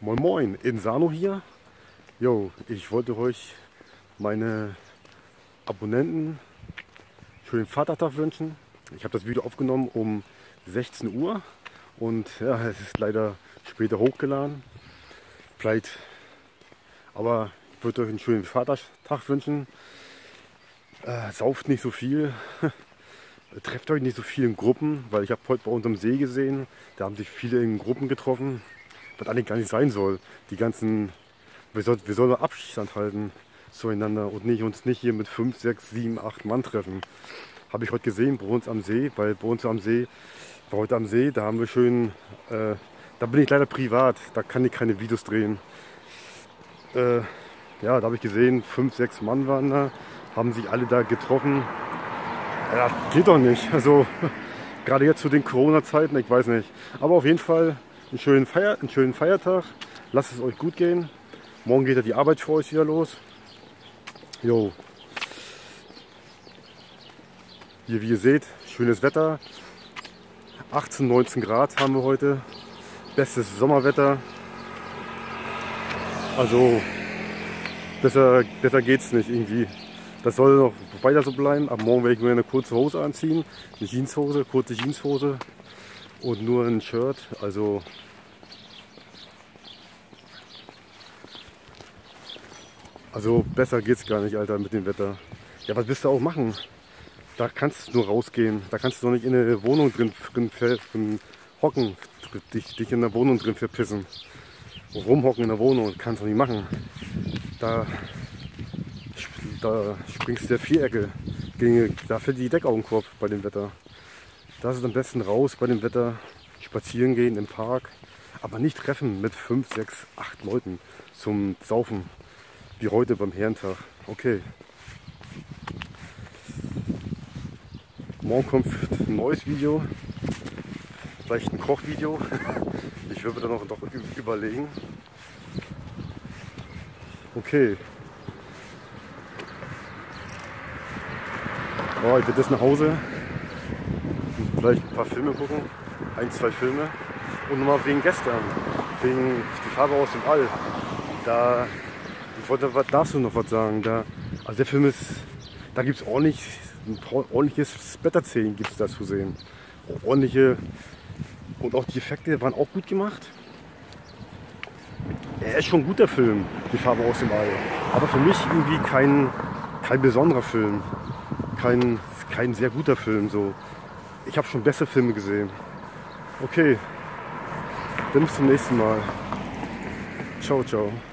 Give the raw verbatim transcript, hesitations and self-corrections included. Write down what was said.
Moin Moin, Insano hier. Jo, ich wollte euch meine Abonnenten schönen Vatertag wünschen. Ich habe das Video aufgenommen um sechzehn Uhr und ja, es ist leider später hochgeladen. Vielleicht, aber ich würde euch einen schönen Vatertag wünschen. Äh, sauft nicht so viel. Trefft euch nicht so viel in Gruppen, weil ich habe heute bei uns am See gesehen, da haben sich viele in Gruppen getroffen, was eigentlich gar nicht sein soll. Die ganzen, wir sollen wir sollen Abstand halten zueinander und nicht, uns nicht hier mit fünf, sechs, sieben, acht Mann treffen. Habe ich heute gesehen bei uns am See, weil bei uns am See, bei heute am See, da haben wir schön, äh, da bin ich leider privat, da kann ich keine Videos drehen. Äh, ja, da habe ich gesehen, fünf, sechs Mann waren da, haben sich alle da getroffen. Ja, geht doch nicht. Also gerade jetzt zu den Corona-Zeiten, ich weiß nicht. Aber auf jeden Fall einen schönen, Feier, einen schönen Feiertag. Lasst es euch gut gehen. Morgen geht ja die Arbeit für euch wieder los. Jo. Hier, wie ihr seht, schönes Wetter. achtzehn, neunzehn Grad haben wir heute. Bestes Sommerwetter. Also besser, besser geht's nicht irgendwie. Das soll noch weiter so bleiben. Ab morgen werde ich nur eine kurze Hose anziehen. Eine Jeanshose, kurze Jeanshose und nur ein Shirt. Also Also besser geht's gar nicht, Alter, mit dem Wetter. Ja, was willst du auch machen? Da kannst du nur rausgehen. Da kannst du doch nicht in der Wohnung drin, drin, drin hocken. Dich, dich in der Wohnung drin verpissen. Rumhocken in der Wohnung. Kannst du nicht machen. Da Da springst du der Vierecke. Da fällt die Decke auf den Kopf bei dem Wetter. Da ist es am besten raus bei dem Wetter. Spazieren gehen im Park. Aber nicht treffen mit fünf, sechs, acht Leuten zum Saufen. Wie heute beim Herrentag. Okay. Morgen kommt ein neues Video. Vielleicht ein Kochvideo. Ich würde da noch, noch überlegen. Okay. Oh, ich werde jetzt nach Hause, vielleicht ein paar Filme gucken, ein, zwei Filme und nochmal wegen gestern, wegen die Farbe aus dem All. Da, ich wollte, was darfst du noch was sagen? Da, also der Film ist, da gibt es ordentlich, ein ordentliches Splatter-Szenen gibt es da zu sehen, ordentliche und auch die Effekte waren auch gut gemacht. Er ist schon ein guter Film, die Farbe aus dem All, aber für mich irgendwie kein, kein besonderer Film. Kein, kein sehr guter Film. So. Ich habe schon bessere Filme gesehen. Okay, dann bis zum nächsten Mal. Ciao, ciao.